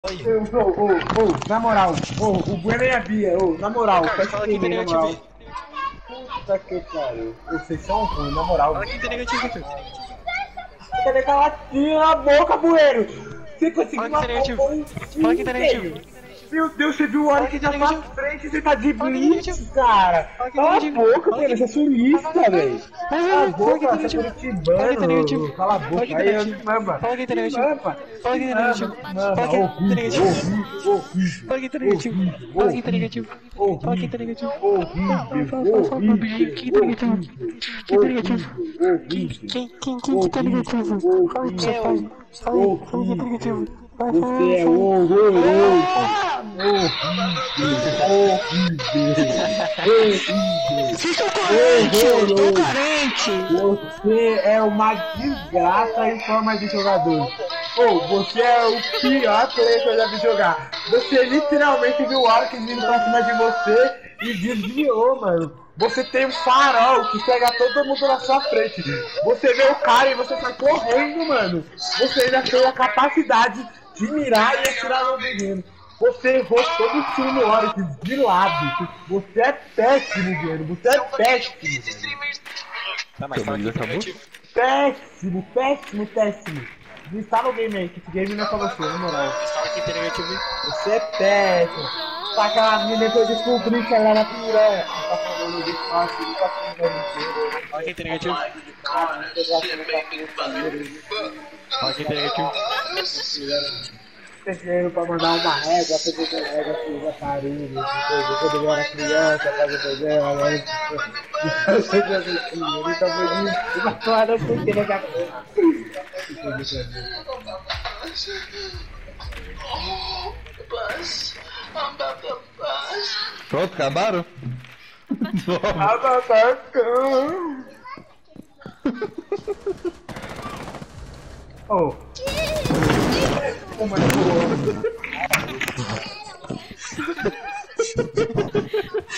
Na moral, o Bueno e a Bia, na moral, Fala quem tá na negativo moral. aí. Puta que pariu. Vocês são ruins, na moral. Fala quem tá negativo aqui. Cadê aquela tira na boca, Bueno? Você conseguiu Fala quem tá negativo. Fala quem tá negativo. Meu Deus, você viu o Ori que tá pra frente, você tá de blitz, cara. Fala quem tá Cala a negativo. boca, velho, você é sulista, velho. Cala a boca, Fala você é quem tá curitibano. negativo. Cala a boca, aí eu me mama. Fala quem tá negativo. Fala quem tá negativo. Mama, Fala quem tá negativo. horrível. Fala quem tá negativo. Fala quem tá negativo. Fala quem tá negativo. Horrível. Quem tá negativo? Quem tá negativo? Quem tá negativo? Fala quem tá negativo. Fala quem tá negativo. Você é horroroso. Vocês estão carentes, eu tô carente. Você é uma desgraça em forma de jogador. Você é o pior player que eu já vi jogar. Você literalmente viu o Ark vindo pra cima de você e desviou, mano. Você tem um farol que pega todo mundo na sua frente. Você vê o cara e você sai correndo, mano. Você ainda tem a capacidade de mirar e atirar no menino. Você errou todo o tiro no Orc de lado. Você é péssimo, velho. Você é péssimo. Tá, mas fala quem tá negativo. Péssimo. Desinstala o game aí, que esse game não é pra você, na moral. Fala quem tá negativo. Você é péssimo. Tá aquela menina que eu descobri que ela era piranha. Tá falando de fácil, não tá falando. Fala quem tá negativo. Fala quem tá negativo. Peguei pra mandar uma régua, peguei uma régua, fiz a carinho, quando eu era criança, fazia programa, eu sei que eu ele tá bonito, uma toalha com que na cabeça. Pronto, acabaram? Oh my god.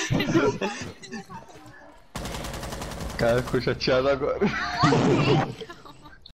Cara, ficou chateado agora.